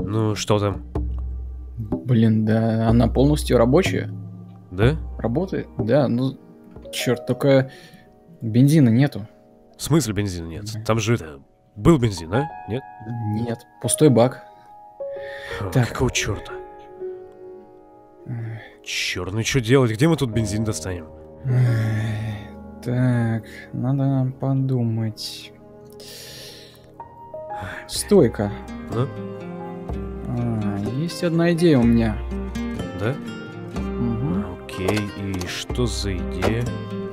Ну, что там? Блин, да она полностью рабочая. Да? Работает? Да, ну, черт, только бензина нету. В смысле бензина нет? Там же это... Был бензин, а? Нет? Нет, пустой бак. Так. Какого черта? Черт, ну что делать? Где мы тут бензин достанем? Так, надо подумать. Стойка. Ну? Есть одна идея у меня. Да? Угу. Окей, и что за идея?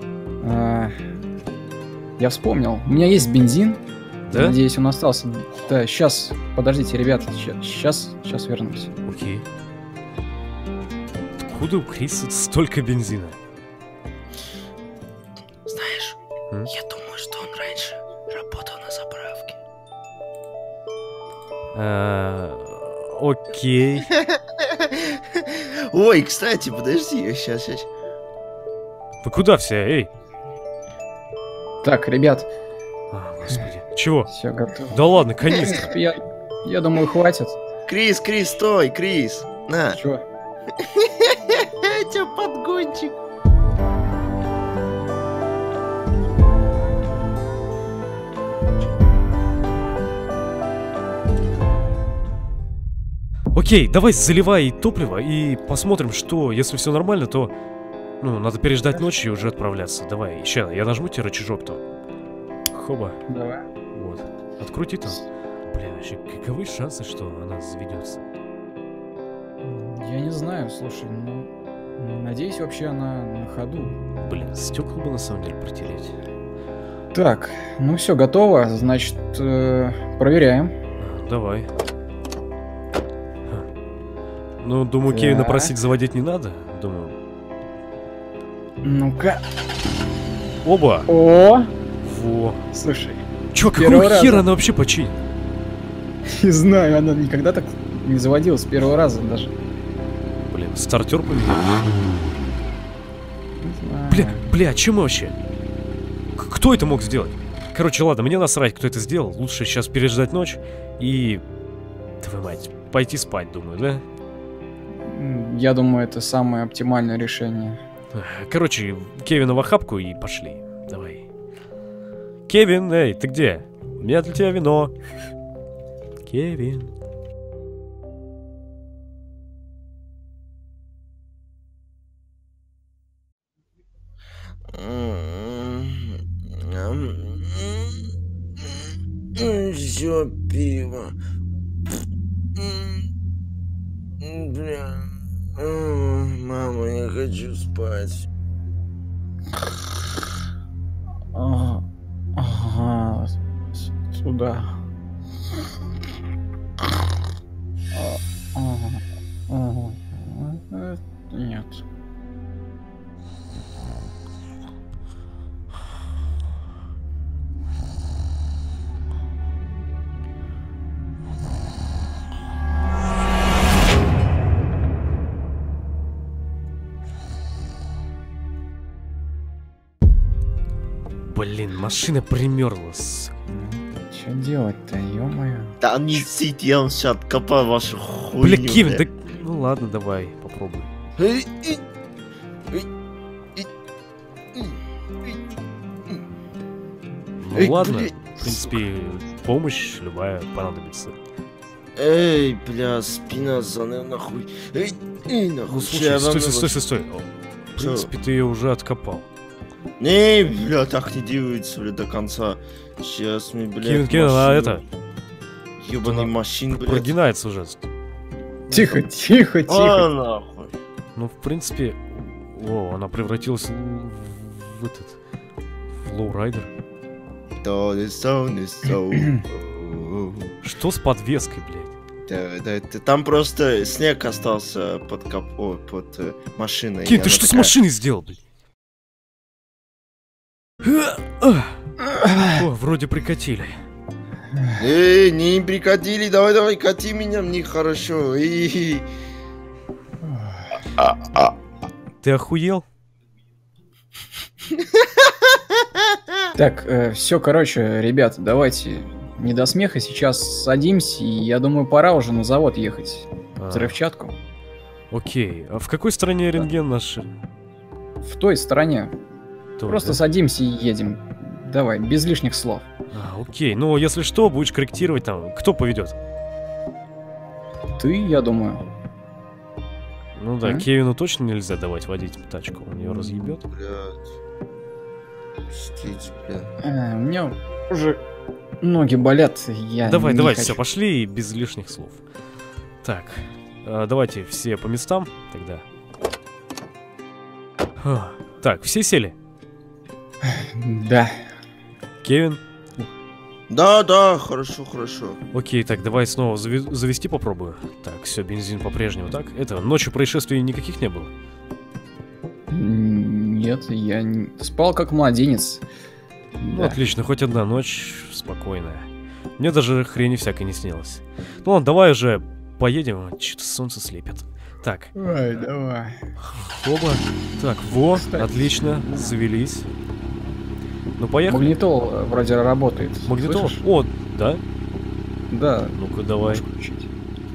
Я вспомнил. У меня есть бензин. Да? Надеюсь, он остался. Да, сейчас. Подождите, ребята. Сейчас вернусь. Окей. Откуда у Криса столько бензина? Знаешь, я думаю, что он раньше работал на заправке. Окей. Ой, кстати, подожди, сейчас. Вы куда все, эй? Так, ребят. Господи. Чего? Все готово. Да ладно, канистра. Я думаю, хватит. Крис, стой, Крис. На. Чё? Тебя подгончик. Окей, давай заливай топливо и посмотрим, что, если все нормально, то... Ну, надо переждать ночь и уже отправляться. Давай, сейчас, я нажму тебе рычажок-то. Хоба. Давай. Вот. Открути там. Бля, вообще, каковы шансы, что она заведется? Я не знаю, слушай, ну... Надеюсь, вообще она на ходу. Блин, стекла бы на самом деле протереть. Так, ну все, готово. Значит, проверяем. Давай. Ну, думаю, Кевина просить заводить не надо. Думаю. Ну-ка. Оба! О! Во. Слушай. Чё, какого хера она вообще починит? Не знаю, она никогда так не заводилась с первого раза даже. Блин, стартер поменял. Бля, чем мы вообще? Кто это мог сделать? Короче, ладно, мне насрать, кто это сделал. Лучше сейчас переждать ночь и... Твою мать, пойти спать, думаю, да? Я думаю, это самое оптимальное решение. Короче, Кевина в охапку и пошли. Давай. Кевин, эй, ты где? У меня для тебя вино. Кевин. Еще пиво. Бля. Мама, я хочу спать. Ага. Сюда. Нет. Блин, машина примерзла. Что делать-то, ё-моё? Да не сидел, сейчас откопай вашу хуйню. Бля, Кевин, да... Ну ладно, давай, попробуй. Ну ладно, в принципе, помощь любая понадобится. Эй, бля, спина заныла нахуй. Эй, нахуй. Ну слушай, стой. В принципе, ты ее уже откопал. Не, бля, так не делается, бля, до конца. Сейчас мы, бля. Кевин, а это... Ёбаный машин, блядь. Прогинается уже. Тихо. А, нахуй. Ну, в принципе... О, она превратилась в этот... В лоурайдер. Что с подвеской, блядь? Да, там просто снег остался под под машиной. Кин, ты что с машиной сделал, блядь? О, вроде прикатили. Эй, не прикатили, давай, кати меня, мне хорошо. Ты охуел? Так, все, короче, ребята, давайте не до смеха, сейчас садимся, и я думаю, пора уже на завод ехать. А, Взрывчатку. окей. А в какой стране рентген наш? В той стороне. Той, Просто да? садимся и едем. Давай, без лишних слов. А, окей. Ну, если что, будешь корректировать там. Кто поведет? Ты, я думаю. Ну да, М? Кевину точно нельзя давать водить тачку, он ее разъебет. Блядь. Пустите, блядь. У меня уже ноги болят, я Давай, не давай, хочу. все, пошли без лишних слов. Так, давайте все по местам тогда. Так, все сели? Да. Кевин? Да, хорошо, хорошо. Окей, так, давай снова завести попробую. Так, все, бензин по-прежнему, так? Это, ночью происшествий никаких не было? Нет, я спал как младенец. Ну, Да. отлично, хоть одна ночь спокойная. Мне даже хрени всякой не снилось. Ну ладно, давай уже поедем, что-то солнце слепит. Так, Ой, давай. оба. Так, во, Кстати. отлично, завелись. Ну, поехали. Магнитол вроде работает. Магнитол? Слышишь? О, да? Да. Ну-ка, давай. Можешь включить.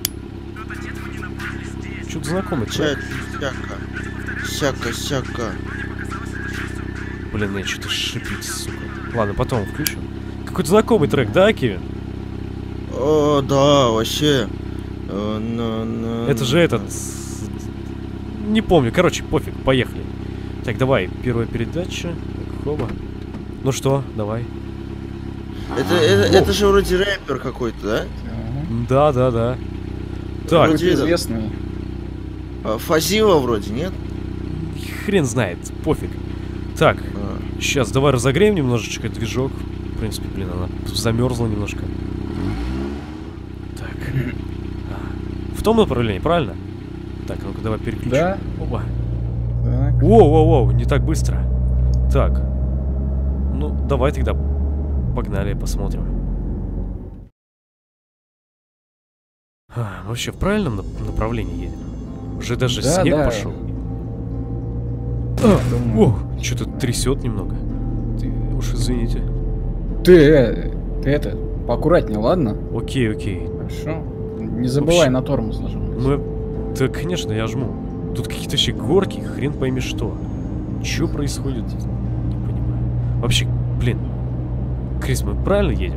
Что-то знакомый Чак, трек. сяка. Блин, я что-то шипит, сука. Ладно, потом включим. Какой-то знакомый трек, да, Кевин? О, да, вообще. Это же этот... Не помню, короче, пофиг, поехали. Так, давай, первая передача. Так, хоба. Ну что, давай. Это же вроде рэпер какой-то, да? Да. Так, Вроде этот. Известный. Фазила вроде, нет? хрен знает, пофиг. Так, А. сейчас давай разогреем немножечко движок. В принципе, блин, она замерзла немножко. Так. В том направлении, правильно? Так, ну-ка давай переключим. Да. Опа. Так. Воу, не так быстро. Так. Ну, давай тогда погнали, посмотрим. Вообще в правильном направлении едем? Уже даже Да, снег да. пошел. Думаю. О, что-то трясет немного. Ты уж извините. Ты это, поаккуратнее, ладно? Окей. Хорошо. Не забывай Вообще- на тормоз нажимать. Да, конечно, я жму. Тут какие-то вообще горки, хрен пойми что. Что происходит? Не понимаю. Вообще, блин. Крис, мы правильно едем?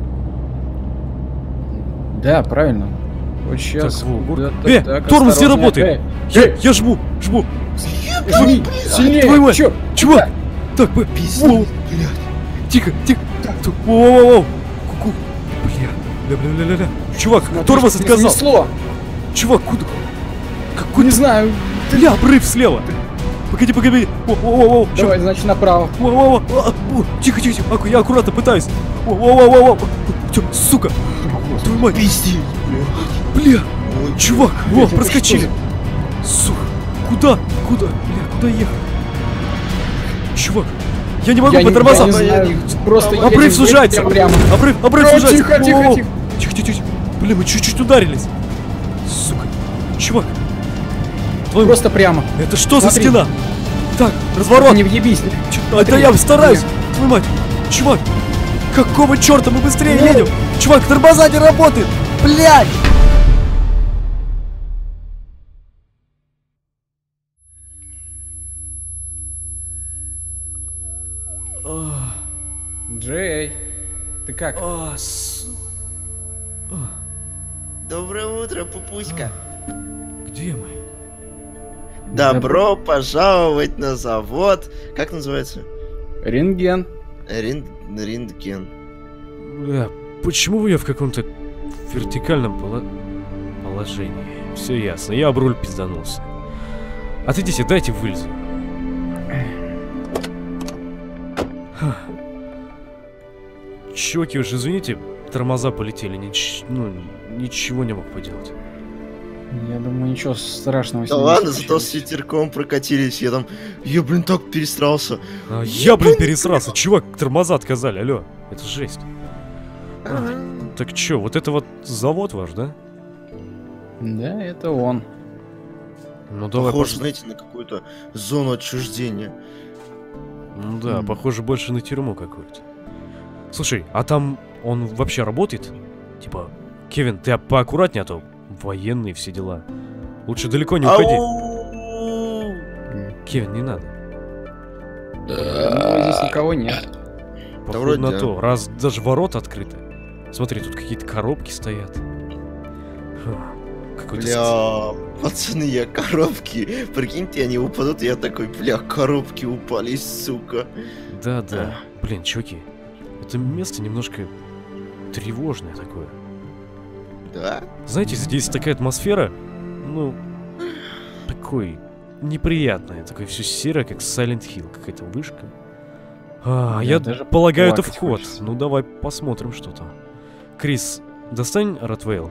Да, правильно. Вот сейчас. Так, во, горка. Тормоз не работает! Я жму! Жми, сильнее! Твою мать! Чё? Чувак! Так, воу, тихо! Воу! Ку-ку! Бля. Чувак, тормоз отказал! Снесло. Чувак, куда? Не Какой-то... знаю. Бля, обрыв слева! Погоди! Воу! Давай, значит, направо. Воу! Тихо! Я аккуратно пытаюсь! Воу! Сука! Твою мать! Пиздец, Бля! блядь. Чувак! Во, Блядь, это проскочили! что Сука! Куда? Бля, куда ехать? Чувак! Я не могу Я по тормозам! не знаю, просто Обрыв едем сужается! прямо. Обрыв сужается! Тихо. Воу. Тихо! Блин, мы чуть-чуть ударились! Сука! Чувак! Твою... Просто прямо. Это что за Смотри. стена? Так, разворот! Не въебись. Это я стараюсь! Твою мать! Чувак! Какого черта мы быстрее Ну. едем? Чувак, тормоза не работают! Блядь! Джей, ты как? Доброе утро, пупуська. Где мы? Добро пожаловать на завод. Как называется? Рентген. Рентген. Бля, почему я в каком-то вертикальном положении? Все ясно, я об руль пизданулся. Отойдите, дайте вылезу. Чуваки, уж извините, тормоза полетели, ничего не мог поделать. Я думаю, ничего страшного. с Да ним не ладно, зато с случилось. ветерком прокатились. Я, блин, так пересрался. Я, блин, пересрался. Чувак, тормоза отказали, алло. Это жесть. Так чё, вот это вот завод ваш, да? Да, это он. Ну давай. Похоже, знаете, на какую-то зону отчуждения. Ну да, похоже больше на тюрьму какую-то. Слушай, а там он вообще работает? Типа, Кевин, ты поаккуратнее, а то военные все дела. Лучше далеко не уходи. Кевин, не надо. Ну, здесь никого нет. Походу вроде на да. то, раз даже ворота открыты. Смотри, тут какие-то коробки стоят. Фу, какой-то Бля, пацаны, я коробки. Прикиньте, они упадут, и я такой, бля, коробки упали, сука. Да. Блин, чуваки, это место немножко тревожное такое. Да? Знаете, здесь такая атмосфера, ну, такой неприятная, такое все серое, как Silent Hill, какая-то вышка. Да, Я даже полагаю, это плакать вход. хочется. Ну, давай посмотрим, что там. Крис, достань Ротвейл.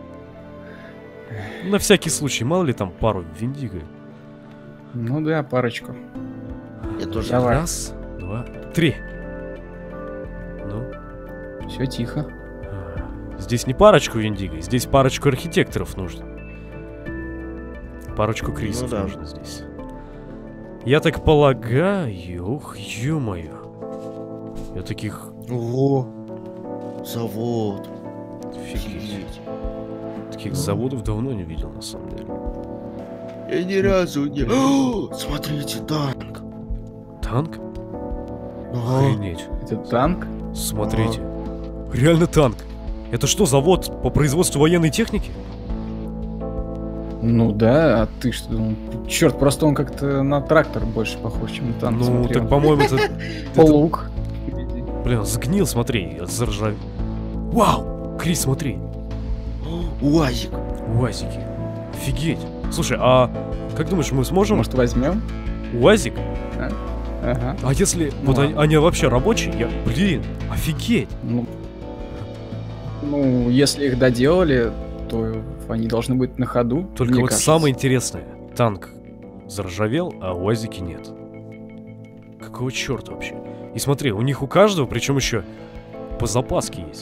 На всякий случай, мало ли там пару Виндиго. Ну да, парочку. Я тоже. Давай. Раз, два, три. Ну, Все тихо. здесь не парочку Виндиго, здесь парочку архитекторов нужно. Парочку Крисов Ну да. нужно здесь. Я так полагаю, ух, ё-моё. Я таких... Ого. Завод. Офигеть. Таких заводов давно не видел, на самом деле. Я ни разу не... О, смотрите, танк. Танк? Ага. Охренеть. Это танк? Смотрите. Реально танк. Это что, завод по производству военной техники? Ну да, а ты что? Черт, просто он как-то на трактор больше похож, чем на танк. Ну, смотри, так, он по-моему, это... полук. Блин, сгнил, смотри, заржавел. Вау! Крис, смотри. УАЗик. УАЗики. Офигеть. Слушай, а как думаешь, мы сможем... Может, возьмем? УАЗик? Ага. А если... Ну вот ладно. они вообще рабочие? Блин, офигеть. Ну, если их доделали, то они должны быть на ходу. Только мне вот кажется. самое интересное. Танк заржавел, а УАЗики нет. Какого черта вообще? И смотри, у них у каждого, причем еще по запаске есть.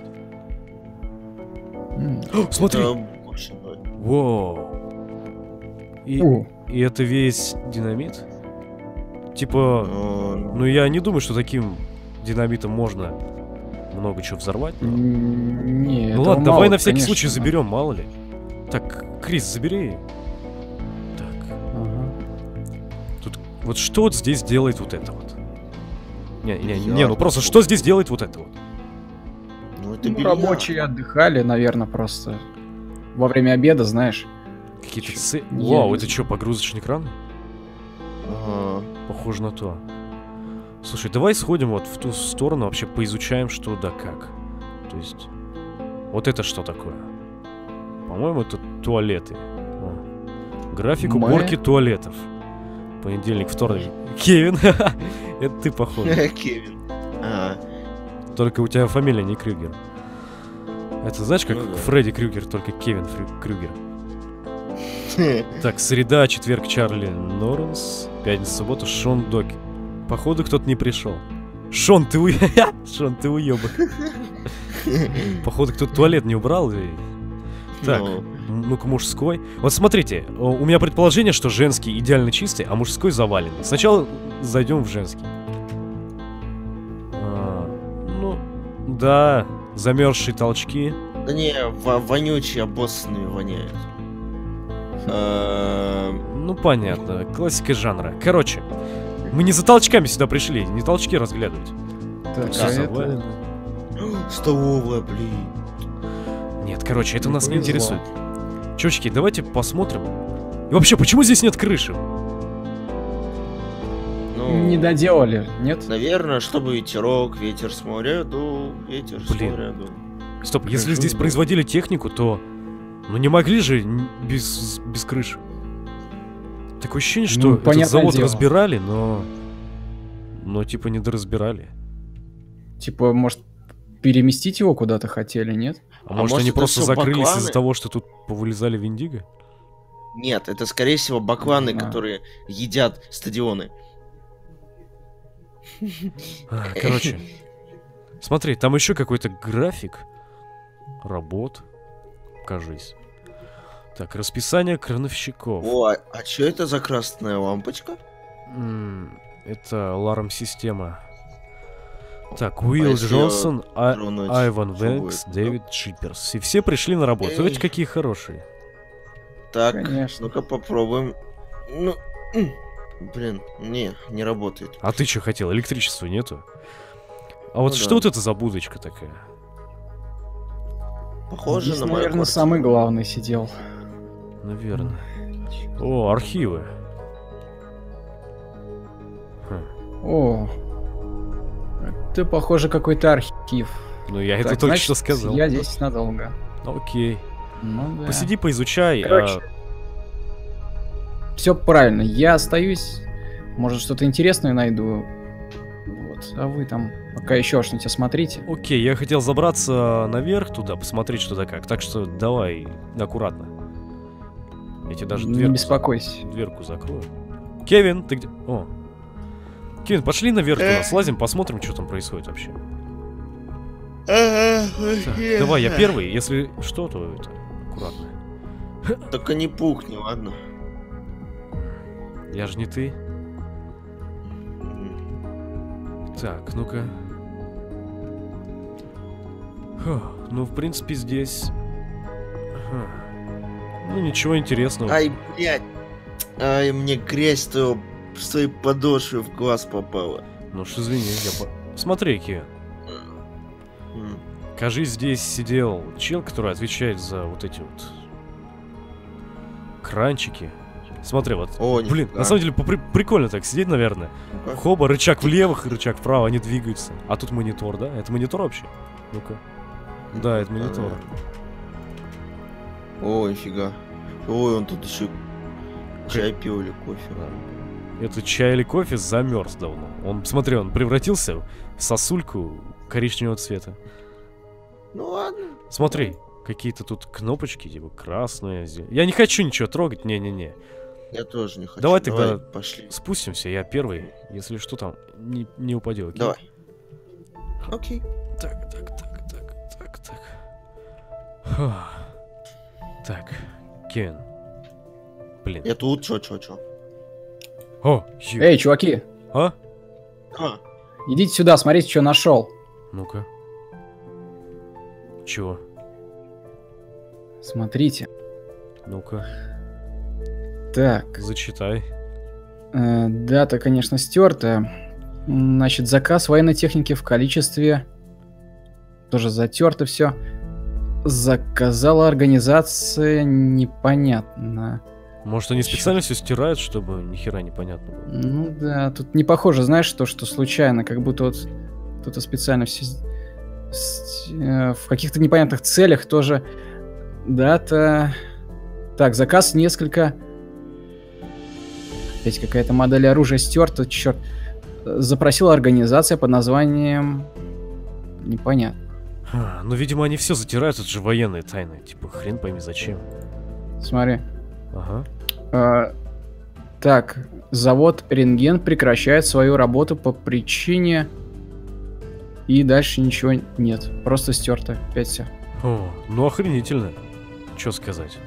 О, смотри! Воу. И О, это весь динамит? Типа, ну я не думаю, что таким динамитом можно много чего взорвать. но- не, Ну этого ладно, давай мало, на всякий конечно, случай но- заберем, мало ли. Так, Крис, забери. Так, Ага. тут вот что вот здесь делает вот это вот? Не, Я ну просто попробую. что здесь делает вот это вот? Ну, это Ну, белья. рабочие отдыхали, наверное, просто во время обеда, знаешь. Какие-то Чё? Вау, Я не это что, погрузочный кран? Ага. Похоже на то. Слушай, давай сходим вот в ту сторону, вообще поизучаем, что да как. То есть, вот это что такое? По-моему, это туалеты. О. График Мы- уборки туалетов. Понедельник, вторник. Кевин, это ты, походу. Кевин. Ага. Только у тебя фамилия не Крюгер. Это знаешь, как Ну да. Фредди Крюгер, только Кевин Крюгер. Так, среда, четверг Чарли Норренс, пятница, суббота Шон Доки. Походу, кто-то не пришел. Шон, ты Шон, ты уебок. Походу, кто-то туалет не убрал. Так, Ну. ну-ка, мужской. Вот смотрите, у меня предположение, что женский идеально чистый, а мужской заваленный. Сначала зайдем в женский. Ну, да, замерзшие толчки. Да не, вонючие, обоссанные воняют. Ну, понятно, классика жанра. Короче, мы не за толчками сюда пришли, не толчки разглядывать. Так, Всё а это... завалено. Столовая, блин. Нет, короче, это Не нас не повезло. интересует. Чувачки, давайте посмотрим. И вообще, почему здесь нет крыши? Ну, Не доделали, нет? наверное, чтобы ветерок, ветер с моря дул, ветер с Блин. моря дул. Стоп, если Крышу здесь не производили технику, то... Ну не могли же без крыши. Такое ощущение, что Ну, этот понятное завод дело. разбирали, но... Но типа не доразбирали. Типа, может, переместить его куда-то хотели, нет? А может может, они это просто всё закрылись бакланы? из-за того, что тут повылезали Виндиго? Нет, это скорее всего бакланы, знаю. которые едят стадионы. Короче. Смотри, там еще какой-то график. Работ. Кажись. Так, расписание крановщиков. О, а что это за красная лампочка? Это аларм-система. Так, Уилл если я Джонсон, тронуть, Айван что Венкс, будет? Дэвид Чиперс. И все пришли на работу. Эй. Смотрите, какие хорошие. Так, Конечно. ну-ка попробуем. Ну, блин, не работает. А ты что хотел? Электричества нету? А вот Ну что да. вот это за будочка такая? Похоже Здесь, на мою наверное, квартиру. самый главный сидел. Наверное. О, архивы. О, это, похоже, какой-то архив. Ну, я это Так, только значит, что сказал. я здесь надолго. Окей. Ну да. Посиди, поизучай. Короче, все правильно. Я остаюсь. Может, что-то интересное найду. Вот. А вы там пока еще что-нибудь осмотрите. Окей, я хотел забраться наверх туда, посмотреть, что да как. Так что давай, аккуратно. Я тебе даже Не беспокойся. дверку закрою. Кевин, ты где? О. Кевин, пошли наверх туда, слазим, посмотрим, что там происходит вообще. Так, давай, я первый, если что, то это аккуратно. Только не пухни, ладно? Я же не ты. Так, ну-ка. Фух, ну, в принципе, здесь... Ну, ничего интересного. Ай, блядь. Ай, мне грязь с твоей подошвы в глаз попала. Ну уж извини, Смотри, Кевин. Кажись, здесь сидел чел, который отвечает за вот эти вот кранчики. Смотри, вот. О, Блин, нифига. на самом деле прикольно так сидеть, наверное. Ну-ка. Хоба, рычаг влево, рычаг вправо, они двигаются. А тут монитор, да? Это монитор вообще? Ну-ка. Да, это монитор. О, нифига. Ой, он тут еще чай пил или кофе. Это чай или кофе замерз давно. Он, смотри, он превратился в сосульку коричневого цвета. Ну ладно. Смотри, какие-то тут кнопочки, типа красные. Я не хочу ничего трогать, не-не-не. Я тоже не хочу. Давай тогда пошли. спустимся, я первый. Если что там, не упадет. Окей? Давай. Окей. Так. Фух. Так, Кевин. Блин. Я тут, чё? О, Эй, чуваки, А? А, идите сюда, смотрите, что нашел. Ну-ка. Чего? Смотрите. Ну-ка, Так, зачитай. дата, конечно, стерта. Значит, заказ военной техники в количестве... Тоже затерто все. Заказала организация непонятно. Может, они специально все стирают, чтобы ни хера непонятно было? Ну да, тут не похоже, знаешь, то, что случайно, как будто вот кто-то специально все в каких-то непонятных целях тоже. Дата. Так, заказ несколько. Опять какая-то модель оружия стерта, черт. Запросила организация под названием... Непонятно. Ну, видимо, они все затирают, это же военные тайны. Типа, хрен пойми зачем. Смотри. Ага. Так, завод «Рентген» прекращает свою работу по причине... И дальше ничего нет. Просто стерто. Опять все. О, ну охренительно. Что сказать?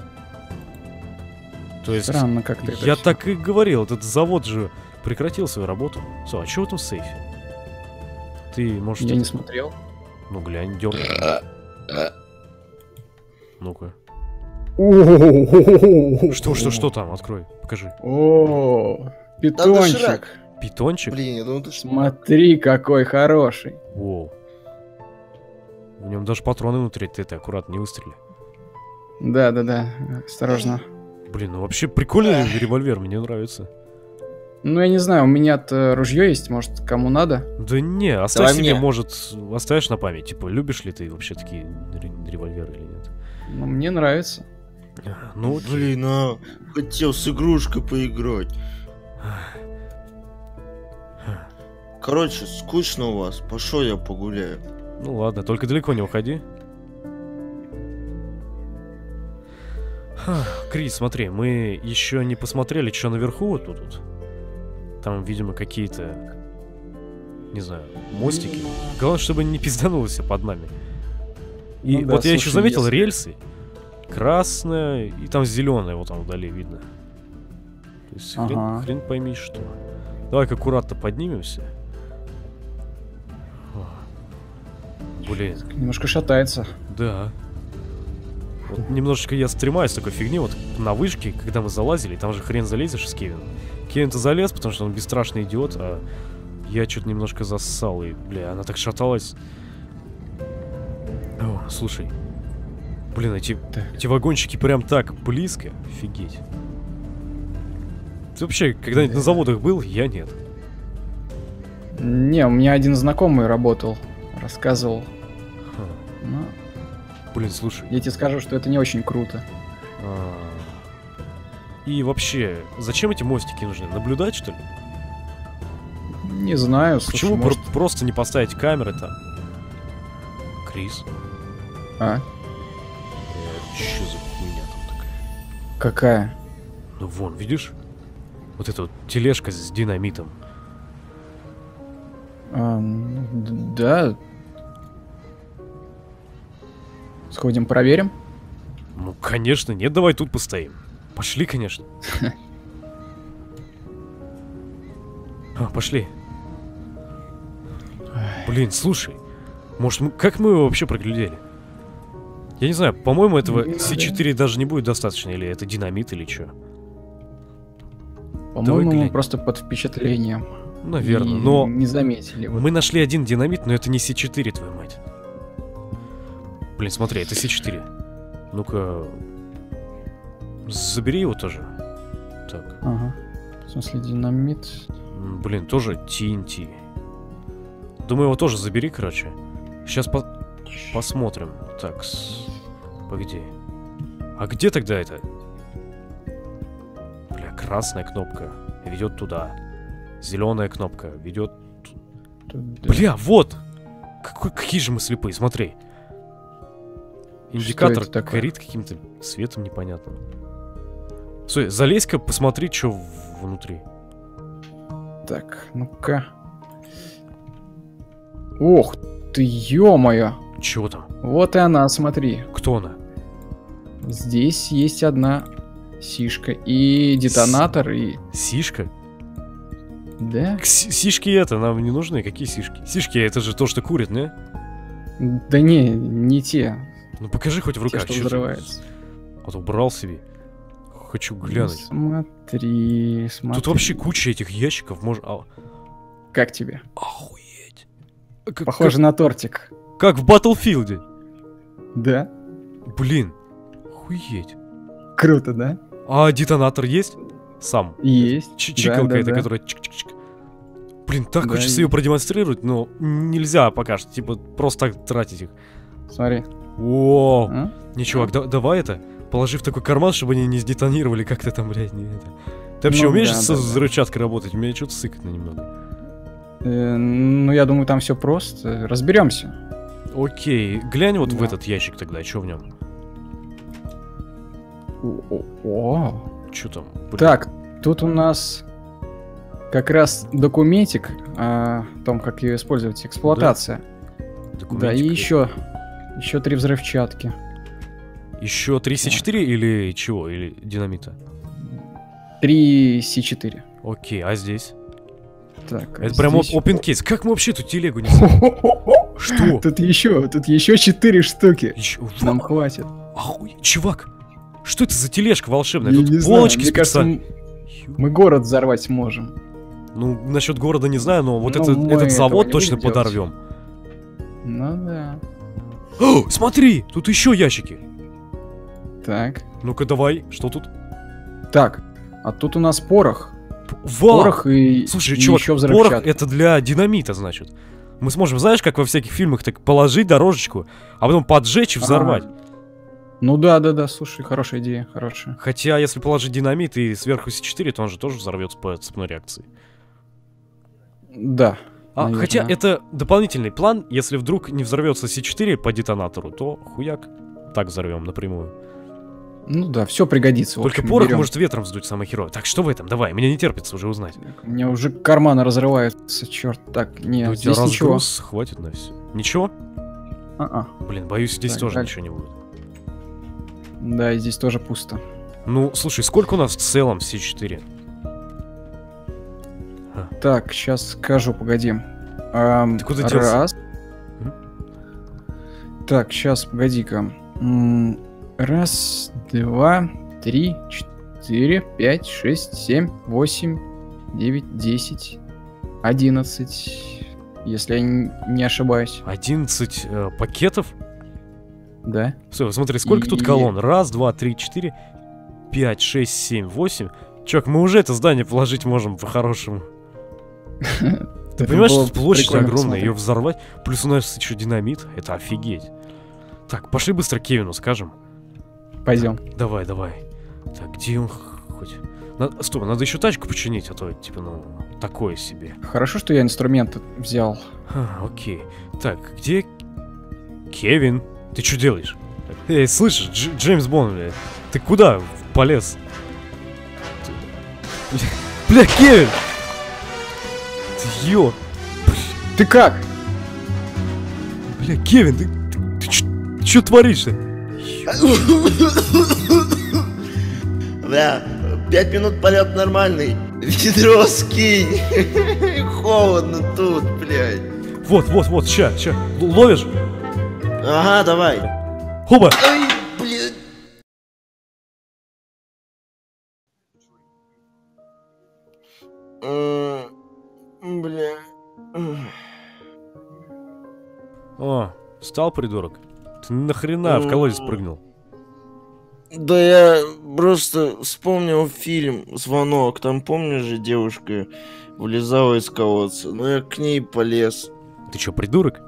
То есть, Странно как-то это я всё. так и говорил, этот завод же прекратил свою работу. А что в этом сейфе? Ты, может... Я не это- смотрел. Ну, глянь, дерни. Ну-ка. Что там? Открой, покажи. О, доширак. питончик. Питончик? Блин, я думал, ты что? Смотри, какой хороший. Воу. В нем даже патроны внутри, ты аккуратно, не выстрели. Да. Осторожно. Блин, ну вообще прикольный револьвер, мне нравится. Ну, я не знаю, у меня-то ружье есть, может, кому надо? Да не, оставь Давай себе, мне. может, оставишь на память. Типа, любишь ли ты вообще такие револьверы или нет? Ну, мне нравится. Ну, окей. Блин, хотел с игрушкой поиграть. Короче, скучно у вас. Пошел я погуляю. Ну ладно, только далеко не уходи. Крис, смотри, мы еще не посмотрели, что наверху вот тут. Вот. Там, видимо, какие-то, не знаю, мостики. Главное, чтобы не пизданулось всё под нами. И Ну да, вот я еще слушай, заметил если- рельсы. Красная и там зеленая, вот там вдали видно. То есть хрен, Ага. хрен пойми что. Давай-ка аккуратно поднимемся. Блин, Немножко шатается. да. Вот немножечко я стремаюсь такой фигни, вот на вышке, когда мы залазили, там же хрен залезешь с Кевином. Кевин-то залез, потому что он бесстрашный идиот, а я что-то немножко зассал, и, бля, она так шаталась. О, слушай. Блин, эти вагончики прям так близко. Офигеть. Ты вообще когда-нибудь на заводах был? Я нет. Не, у меня один знакомый работал, рассказывал. Ха. Но Блин, слушай. я тебе скажу, что это не очень круто. а, И вообще, зачем эти мостики нужны? Наблюдать, что ли? Не знаю, слушай, Почему может... просто не поставить камеры там? Крис? А? Что за хуйня там такая? Какая? Ну вон, видишь? Вот эта вот тележка с динамитом. Да. Сходим, проверим. Ну, конечно, нет, давай тут постоим. Пошли, конечно. Пошли. Блин, слушай. Может, как мы его вообще проглядели? Я не знаю, по-моему, этого Не С4 даже не будет достаточно, или это динамит, или что. По-моему, мы глянь. просто под впечатлением. Наверное, И но не заметили. Вот. мы нашли один динамит, но это не С4, твою мать. Блин, смотри, это С4. Ну-ка... Забери его тоже. Так. Ага. В смысле, динамит. Блин, тоже TNT. Думаю, его тоже забери, короче. Сейчас посмотрим. Так, погоди. А где тогда это? Бля, красная кнопка ведет туда. Зеленая кнопка ведет... Бля, вот! Какие же мы слепые, смотри. Индикатор это такое? горит каким-то светом непонятным. Стой, залезь-ка, посмотри, что внутри. Так, ну-ка. Ох ты, ё-моё! Чего там? Вот и она, смотри. Кто она? Здесь есть одна сишка и детонатор, и... Сишка? Да? Сишки это нам не нужны. Какие сишки? Сишки это же то, что курит, не? Да не те. Ну покажи хоть в Те, руках. что чё ты- взрываются. А то убрал себе. Хочу глянуть. Смотри, смотри. Тут вообще куча этих ящиков. Как тебе? Охуеть. Похоже на тортик. Как в Баттлфилде. Да? Блин. Охуеть. Круто, да? А детонатор есть? Сам. Есть. Чикалка да, это, да. которая чик-чик-чик. Блин, так Да, хочется ее продемонстрировать, но нельзя пока что. Типа, просто так тратить их. Смотри. О, А? не, чувак, давай это. Положи в такой карман, чтобы они не сдетонировали как-то там, блядь, не это. Ты вообще Ну умеешь да, с да, да. взрывчаткой работать? У меня что-то сыкотно немного. Ну, я думаю, там все просто. Разберемся. Окей, глянь вот в Да. этот ящик тогда, что в нем? О. Что там? Блин. Так, тут у нас как раз документик о том, как ее использовать. Эксплуатация. Да, Документик. и еще 3 взрывчатки. Еще 3 С4 или чего? Или динамита? 3 С4. Окей, а здесь? Так, Это прям здесь- open case. Как мы вообще эту телегу несем? Что? Тут еще 4 штуки. Ещё- Нам хватит. Охуеть, чувак! Что это за тележка волшебная? Я Тут не знаю, полочки мне кажется, специальные. мы город взорвать можем. Ну, насчет города не знаю, но вот Ну, этот мы этого завод не точно будем делать. подорвем. Ну да. О, смотри, тут еще ящики. Так. Ну-ка, давай, что тут? Так, а тут у нас порох. Вау! Порох и, Слушай, и чувак, еще порох взрывчатка. это для динамита, значит. Мы сможем, знаешь, как во всяких фильмах, так положить дорожечку, а потом поджечь и взорвать. Ну да, слушай, хорошая идея, хорошая. Хотя, если положить динамит и сверху С4, то он же тоже взорвется по цепной реакции. Да. наверное. Хотя это дополнительный план, если вдруг не взорвется С4 по детонатору, то хуяк, так взорвем напрямую. Ну да, все пригодится. в Только общем, порох берем. может ветром сдуть самое херовое. Так, что в этом? Давай, мне не терпится уже узнать. У меня уже карманы разрываются, черт. Так, не, Да у тебя здесь ничего. разгруз хватит на все. Ничего? А-а. Блин, боюсь, здесь Так, тоже дальше. ничего не будет. Да, и здесь тоже пусто. Ну, слушай, сколько у нас в целом С4? Так, сейчас скажу, погоди. Ты куда делся? Раз. М? Так, сейчас, погоди-ка. Раз, два, три, четыре, пять, шесть, семь, восемь, 9, 10, 11, если я не ошибаюсь. 11 пакетов? Да. Все, смотри, сколько тут И- колонн? Раз, два, три, четыре, 5, 6, 7, 8. Чувак, мы уже это здание положить можем по-хорошему. Ты понимаешь, было что площадь прикольно огромная, посмотреть. ее взорвать, плюс у нас еще динамит, это офигеть. Так, пошли быстро Кевину скажем. Пойдем. Давай, давай. Так, где он хоть? Стоп, надо еще тачку починить, а то, типа, ну, такое себе. Хорошо, что я инструменты взял. Окей. Так, где Кевин? Ты что делаешь? Эй, слышишь, Джеймс Бонд, блядь, ты куда полез? Бля, Кевин! Ты Ты как? Бля, Кевин, ты чё творишь-то? Бля, 5 минут полет нормальный. Ведро скинь. Холодно тут, блядь. Вот, ща, ловишь? Ага, давай. Хоба! Ай, блядь. Бля. О, встал, придурок? Ты нахрена в колодец прыгнул? Да я просто вспомнил фильм «Звонок». Там, помнишь же, девушка вылезала из колодца. Ну я к ней полез. Ты чё, придурок?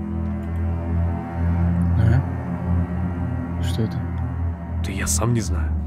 Что это? Да я сам не знаю.